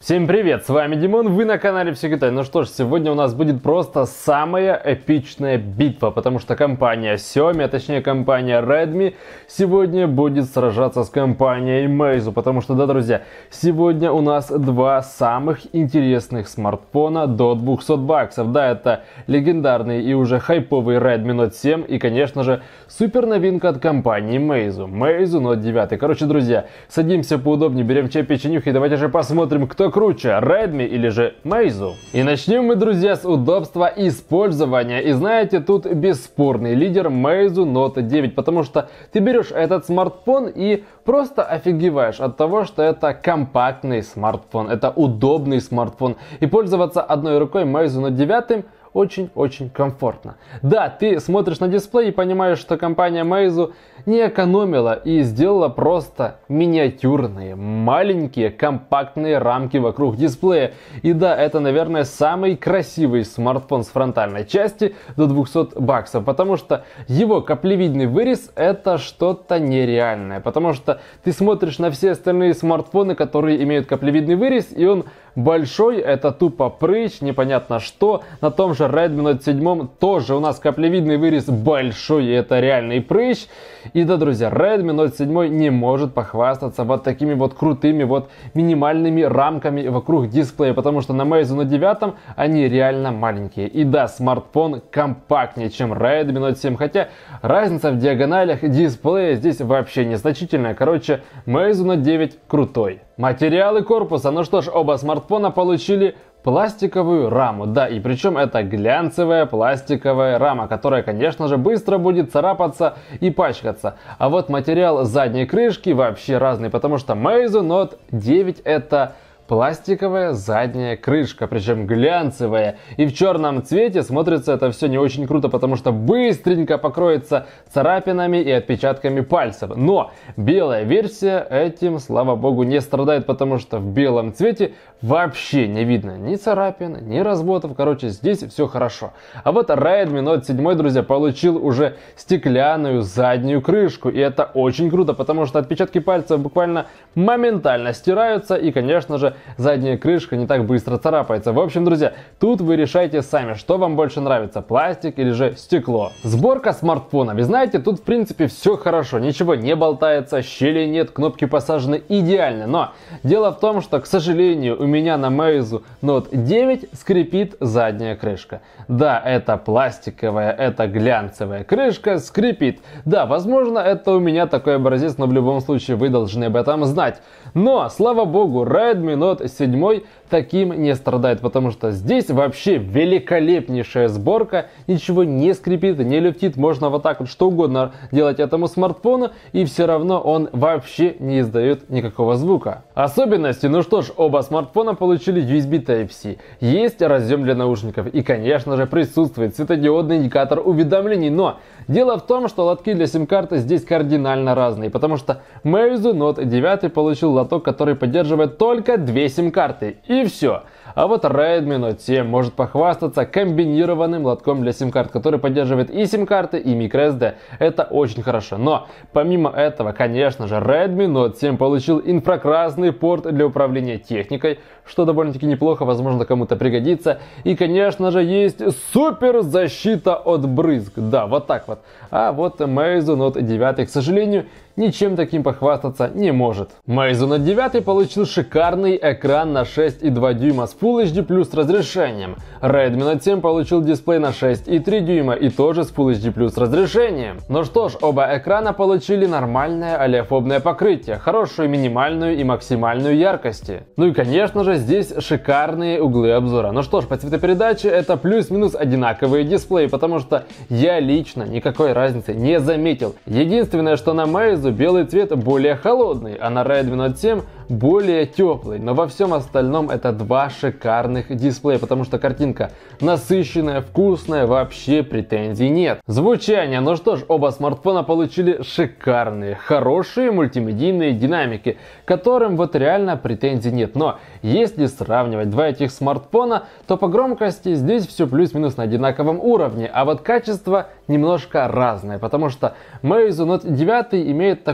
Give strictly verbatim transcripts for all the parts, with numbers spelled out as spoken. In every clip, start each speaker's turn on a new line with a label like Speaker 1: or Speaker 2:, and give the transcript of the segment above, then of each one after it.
Speaker 1: Всем привет, с вами Димон, вы на канале Все Китай. Ну что ж, сегодня у нас будет просто самая эпичная битва, потому что компания Xiaomi, а точнее компания Redmi, сегодня будет сражаться с компанией Meizu, потому что, да, друзья, сегодня у нас два самых интересных смартфона до двухсот баксов. Да, это легендарный и уже хайповый Redmi Note семь и, конечно же, супер новинка от компании Meizu, Meizu Note девять. Короче, друзья, садимся поудобнее, берем чай, печенюхи и давайте же посмотрим, кто круче, Redmi или же Meizu. И начнем мы, друзья, с удобства использования. И знаете, тут бесспорный лидер Meizu Note девять, потому что ты берешь этот смартфон и просто офигеваешь от того, что это компактный смартфон, это удобный смартфон. И пользоваться одной рукой Meizu Note девять очень-очень комфортно. Да, ты смотришь на дисплей и понимаешь, что компания Meizu не экономила и сделала просто миниатюрные, маленькие, компактные рамки вокруг дисплея. И да, это, наверное, самый красивый смартфон с фронтальной части до двухсот баксов, потому что его каплевидный вырез это что-то нереальное, потому что ты смотришь на все остальные смартфоны, которые имеют каплевидный вырез, и он большой, это тупо прыщ, непонятно что. На том же Redmi Note семь тоже у нас каплевидный вырез большой, и это реальный прыщ. И да, друзья, Redmi Note семь не может похвастаться вот такими вот крутыми вот минимальными рамками вокруг дисплея, потому что на Meizu Note девять они реально маленькие. И да, смартфон компактнее, чем Redmi Note семь, хотя разница в диагоналях дисплея здесь вообще незначительная. Короче, Meizu Note девять крутой. Материалы корпуса, ну что ж, оба смартфона получили пластиковую раму, да, и причем это глянцевая пластиковая рама, которая, конечно же, быстро будет царапаться и пачкаться. А вот материал задней крышки вообще разный, потому что Meizu Note девять это пластиковая задняя крышка, причем глянцевая. И в черном цвете смотрится это все не очень круто, потому что быстренько покроется царапинами и отпечатками пальцев. Но белая версия этим, слава богу, не страдает, потому что в белом цвете вообще не видно ни царапин, ни разводов. Короче, здесь все хорошо. А вот Redmi Note семь, друзья, получил уже стеклянную заднюю крышку. И это очень круто, потому что отпечатки пальцев буквально моментально стираются. И, конечно же, задняя крышка не так быстро царапается. В общем, друзья, тут вы решайте сами, что вам больше нравится, пластик или же стекло. Сборка смартфона. Вы знаете, тут в принципе все хорошо, ничего не болтается, щелей нет, кнопки посажены идеально. Но дело в том, что, к сожалению, у меня на Meizu Note девять скрипит задняя крышка. Да, это пластиковая, это глянцевая крышка, скрипит. Да, возможно, это у меня такой образец, но в любом случае вы должны об этом знать. Но, слава богу, Redmi Note семь таким не страдает, потому что здесь вообще великолепнейшая сборка, ничего не скрипит, не люфтит, можно вот так вот что угодно делать этому смартфону, и все равно он вообще не издает никакого звука. Особенности, ну что ж, оба смартфона получили ю эс би Type-C, есть разъем для наушников и, конечно же, присутствует светодиодный индикатор уведомлений, но дело в том, что лотки для сим-карты здесь кардинально разные, потому что Meizu Note девять получил лоток, который поддерживает только две сим-карты, и все. А вот Redmi Note семь может похвастаться комбинированным лотком для сим-карт, который поддерживает и сим-карты, и microSD. Это очень хорошо. Но помимо этого, конечно же, Redmi Note семь получил инфракрасный порт для управления техникой, что довольно-таки неплохо, возможно, кому-то пригодится. И, конечно же, есть супер защита от брызг. Да, вот так вот. А вот Meizu Note девять, к сожалению, ничем таким похвастаться не может. Meizu Note девять получил шикарный экран на шесть и два дюйма с Full эйч ди плюс разрешением. Redmi Note семь получил дисплей на шесть и три дюйма и тоже с Full эйч ди плюс разрешением. Ну что ж, оба экрана получили нормальное олеофобное покрытие, хорошую минимальную и максимальную яркости. Ну и, конечно же, здесь шикарные углы обзора. Ну что ж, по цветопередаче это плюс-минус одинаковые дисплеи, потому что я лично никакой разницы не заметил. Единственное, что на Meizu белый цвет более холодный, а на Redmi Note семь более теплый. Но во всем остальном это два шикарных дисплея, потому что картинка насыщенная, вкусная, вообще претензий нет. Звучание, ну что ж, оба смартфона получили шикарные, хорошие мультимедийные динамики, которым вот реально претензий нет. Но если сравнивать два этих смартфона, то по громкости здесь все плюс-минус на одинаковом уровне, а вот качество немножко разное, потому что Meizu Note девять имеет такой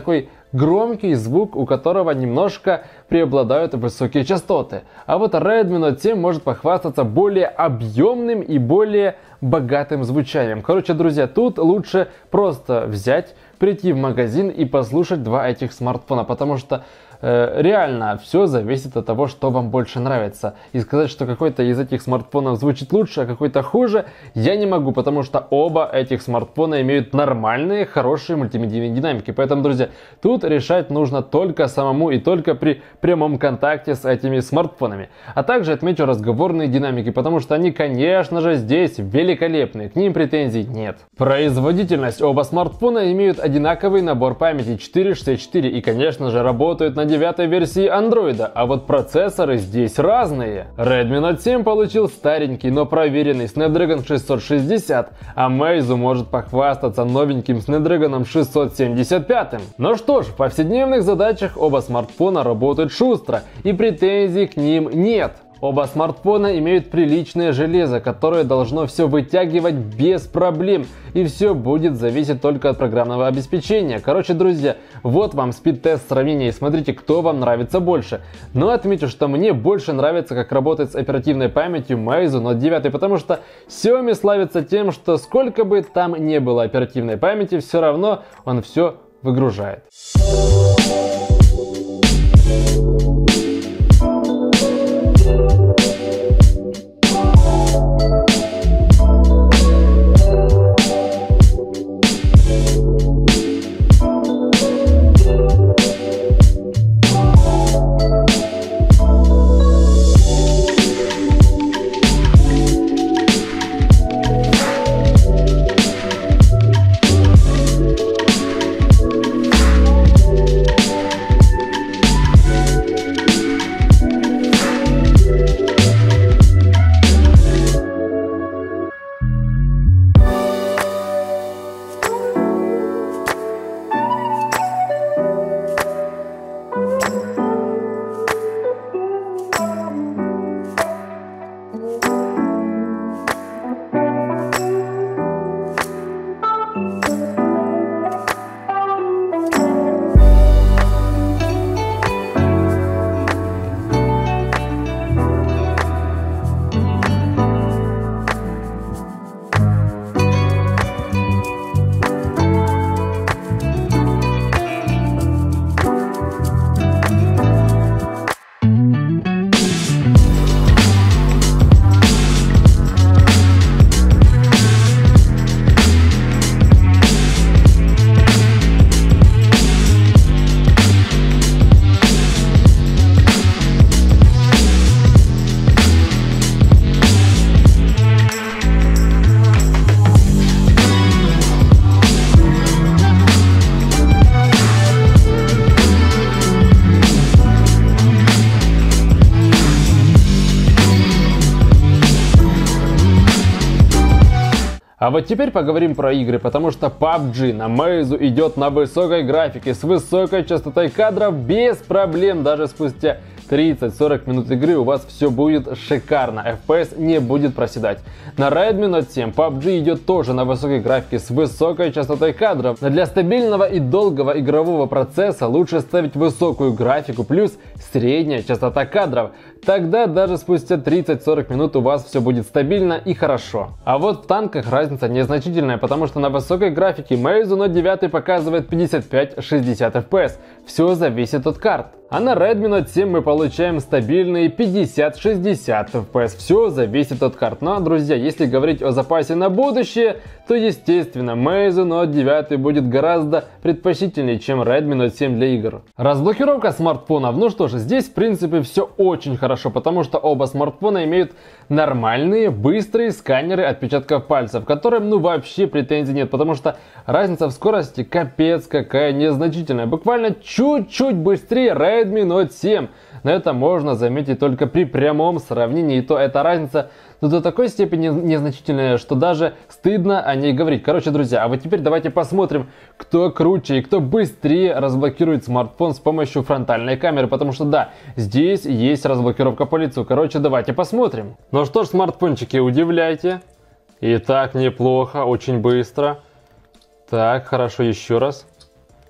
Speaker 1: громкий звук, у которого немножко преобладают высокие частоты. А вот Redmi Note семь может похвастаться более объемным и более богатым звучанием. Короче, друзья, тут лучше просто взять, прийти в магазин и послушать два этих смартфона, потому что э, реально все зависит от того, что вам больше нравится. И сказать, что какой-то из этих смартфонов звучит лучше, а какой-то хуже, я не могу, потому что оба этих смартфона имеют нормальные, хорошие мультимедийные динамики. Поэтому, друзья, тут решать нужно только самому и только при прямом контакте с этими смартфонами. А также отмечу разговорные динамики, потому что они, конечно же, здесь великолепные, к ним претензий нет. Производительность. Оба смартфона имеют одинаковый набор памяти четыре шестьдесят четыре и, конечно же, работают на девятой версии Android, а вот процессоры здесь разные. Redmi Note семь получил старенький, но проверенный Snapdragon шестьсот шестьдесят, а Meizu может похвастаться новеньким Snapdragon шестьсот семьдесят пять. Ну что ж, в повседневных задачах оба смартфона работают шустро, и претензий к ним нет. Оба смартфона имеют приличное железо, которое должно все вытягивать без проблем. И все будет зависеть только от программного обеспечения. Короче, друзья, вот вам спид-тест сравнения и смотрите, кто вам нравится больше. Но отмечу, что мне больше нравится, как работает с оперативной памятью Meizu Note девять, потому что Xiaomi славится тем, что сколько бы там ни было оперативной памяти, все равно он все выгружает. А вот теперь поговорим про игры, потому что пабг на Meizu идет на высокой графике, с высокой частотой кадров, без проблем. Даже спустя тридцать-сорок минут игры у вас все будет шикарно, эф пи эс не будет проседать. На Redmi Note семь пабг идет тоже на высокой графике, с высокой частотой кадров. Но для стабильного и долгого игрового процесса лучше ставить высокую графику плюс средняя частота кадров. Тогда даже спустя тридцать-сорок минут у вас все будет стабильно и хорошо. А вот в танках разница незначительная, потому что на высокой графике Meizu Note девять показывает пятьдесят пять шестьдесят эф пи эс. Все зависит от карт. А на Redmi Note семь мы получаем стабильные пятьдесят-шестьдесят эф пи эс. Все зависит от карт. Но, друзья, если говорить о запасе на будущее, то, естественно, Meizu Note девять будет гораздо предпочтительнее, чем Redmi Note семь для игр. Разблокировка смартфонов. Ну что ж, здесь, в принципе, все очень хорошо, потому что оба смартфона имеют нормальные, быстрые сканеры отпечатков пальцев, к которым, ну, вообще претензий нет, потому что разница в скорости капец какая незначительная. Буквально чуть-чуть быстрее Redmi Note семь. Но это можно заметить только при прямом сравнении, и то эта разница ну, до такой степени незначительная, что даже стыдно о ней говорить. Короче, друзья, а вот теперь давайте посмотрим, кто круче и кто быстрее разблокирует смартфон с помощью фронтальной камеры, потому что да, здесь есть разблокировка по лицу. Короче, давайте посмотрим. Ну что ж, смартфончики, удивляйте. Итак, неплохо, очень быстро. Так, хорошо, еще раз.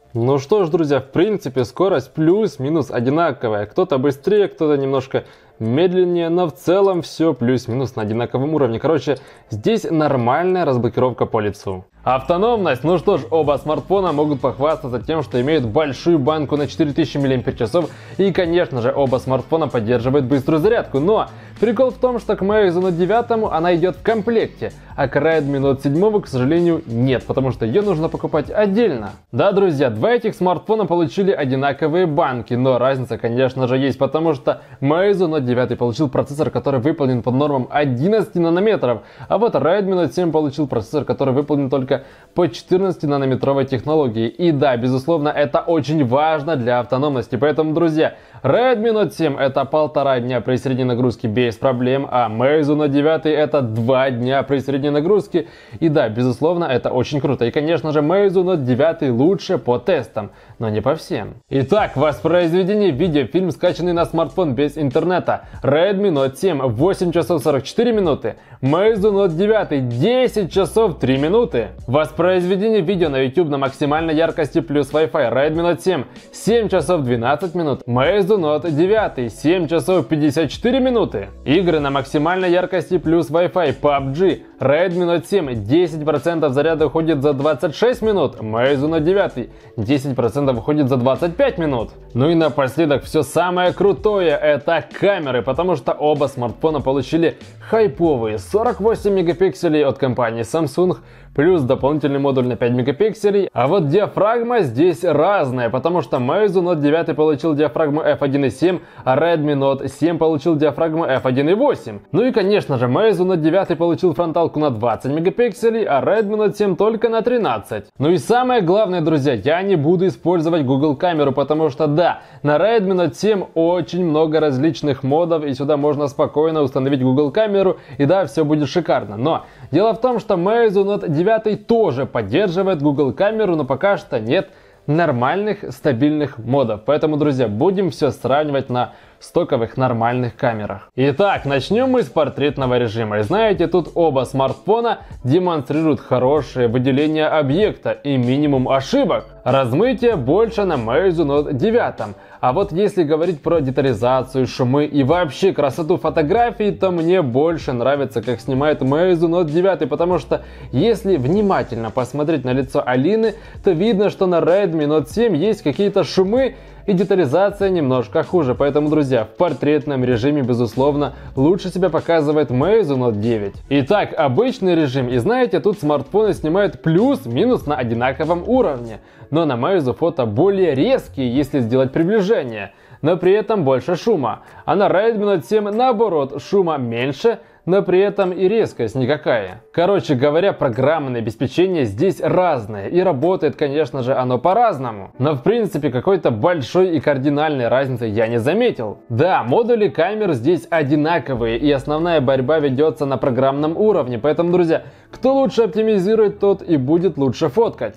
Speaker 1: Ну что ж, друзья, в принципе, скорость плюс-минус одинаковая. Кто-то быстрее, кто-то немножко медленнее, но в целом все плюс-минус на одинаковом уровне. Короче, здесь нормальная разблокировка по лицу. Автономность. Ну что ж, оба смартфона могут похвастаться тем, что имеют большую банку на четыре тысячи мАч. И, конечно же, оба смартфона поддерживают быструю зарядку. Но прикол в том, что к Meizu Note девять она идет в комплекте, а к Redmi Note семь, к сожалению, нет, потому что ее нужно покупать отдельно. Да, друзья, два этих смартфона получили одинаковые банки, но разница, конечно же, есть, потому что Meizu Note девять получил процессор, который выполнен под нормам одиннадцать нанометров, а вот Redmi Note семь получил процессор, который выполнен только по четырнадцати нанометровой технологии. И да, безусловно, это очень важно для автономности, поэтому, друзья, Redmi Note семь это полтора дня при средней нагрузке без проблем, а Meizu Note девять это два дня при средней нагрузке. И да, безусловно, это очень круто. И, конечно же, Meizu Note девять лучше по тестам, но не по всем. Итак, воспроизведение видеофильм, скачанный на смартфон без интернета. Redmi Note семь восемь часов сорок четыре минуты, Meizu Note девять десять часов три минуты. Воспроизведение видео на YouTube на максимальной яркости плюс Wi-Fi. Redmi Note семь семь часов двенадцать минут, Meizu Note девять семь часов пятьдесят четыре минуты. Игры на максимальной яркости плюс Wi-Fi. пабг. Redmi Note семь десять процентов заряда уходит за двадцать шесть минут, Meizu Note девять десять процентов уходит за двадцать пять минут. Ну и напоследок все самое крутое — это камеры, потому что оба смартфона получили хайповые сорок восемь мегапикселей от компании Samsung, плюс дополнительный модуль на пять мегапикселей. А вот диафрагма здесь разная, потому что Meizu Note девять получил диафрагму эф один и семь, а Redmi Note семь получил диафрагму эф один и восемь. Ну и, конечно же, Meizu Note девять получил фронталку на двадцать мегапикселей, а Redmi Note семь только на тринадцать. Ну и самое главное, друзья, я не буду использовать Google камеру, потому что да, на Redmi Note семь очень много различных модов, и сюда можно спокойно установить Google камеру, и да, все будет шикарно. Но дело в том, что Meizu Note девять тоже поддерживает Google камеру, но пока что нет нормальных стабильных модов. Поэтому, друзья, будем все сравнивать на стоковых нормальных камерах. Итак, начнем мы с портретного режима. И знаете, тут оба смартфона демонстрируют хорошее выделение объекта и минимум ошибок. Размытие больше на Meizu Note девять. А вот если говорить про детализацию, шумы и вообще красоту фотографий, то мне больше нравится, как снимает Meizu Note девять, потому что если внимательно посмотреть на лицо Алины, то видно, что на Redmi Note семь есть какие-то шумы, и детализация немножко хуже. Поэтому, друзья, в портретном режиме, безусловно, лучше себя показывает Meizu Note девять. Итак, обычный режим. И знаете, тут смартфоны снимают плюс-минус на одинаковом уровне. Но на Meizu фото более резкие, если сделать приближение, но при этом больше шума. А на Redmi Note семь наоборот, шума меньше, но при этом и резкость никакая. Короче говоря, программное обеспечение здесь разное, и работает, конечно же, оно по-разному. Но в принципе какой-то большой и кардинальной разницы я не заметил. Да, модули камер здесь одинаковые, и основная борьба ведется на программном уровне, поэтому, друзья, кто лучше оптимизирует, тот и будет лучше фоткать.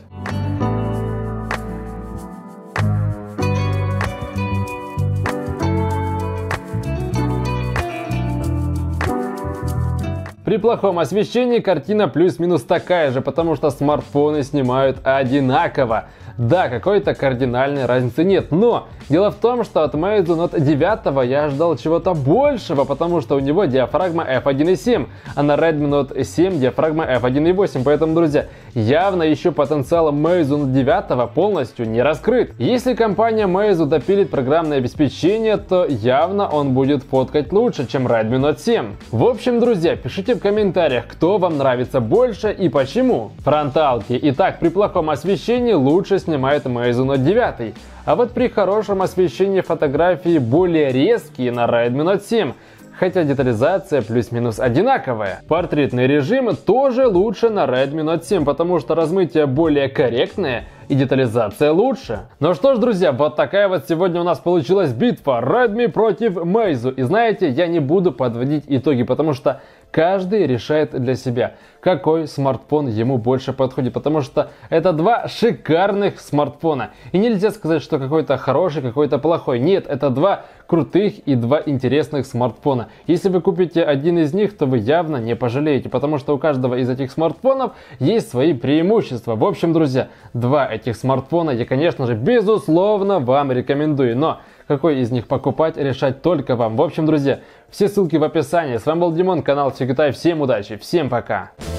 Speaker 1: При плохом освещении картина плюс-минус такая же, потому что смартфоны снимают одинаково. Да, какой-то кардинальной разницы нет, но дело в том, что от Meizu Note девять я ожидал чего-то большего, потому что у него диафрагма эф один и семь, а на Redmi Note семь диафрагма эф один и восемь, поэтому, друзья, явно еще потенциал Meizu Note девять полностью не раскрыт. Если компания Meizu допилит программное обеспечение, то явно он будет фоткать лучше, чем Redmi Note семь. В общем, друзья, пишите в комментариях, кто вам нравится больше и почему. Фронталки. Итак, при плохом освещении лучше снимает Meizu Note девять, а вот при хорошем освещении фотографии более резкие на Redmi Note семь, хотя детализация плюс-минус одинаковая. Портретный режим тоже лучше на Redmi Note семь, потому что размытие более корректное и детализация лучше. Ну что ж, друзья, вот такая вот сегодня у нас получилась битва Redmi против Meizu. И знаете, я не буду подводить итоги, потому что каждый решает для себя, какой смартфон ему больше подходит, потому что это два шикарных смартфона. И нельзя сказать, что какой-то хороший, какой-то плохой. Нет, это два крутых и два интересных смартфона. Если вы купите один из них, то вы явно не пожалеете, потому что у каждого из этих смартфонов есть свои преимущества. В общем, друзья, два этих смартфона я, конечно же, безусловно вам рекомендую, но какой из них покупать, решать только вам. В общем, друзья, все ссылки в описании. С вами был Димон, канал Все Китай. Всем удачи, всем пока!